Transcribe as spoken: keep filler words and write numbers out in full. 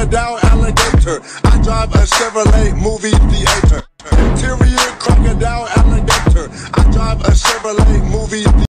crocodile, alligator. I drive a Chevrolet movie theater. Interior crocodile, alligator. I drive a Chevrolet movie theater.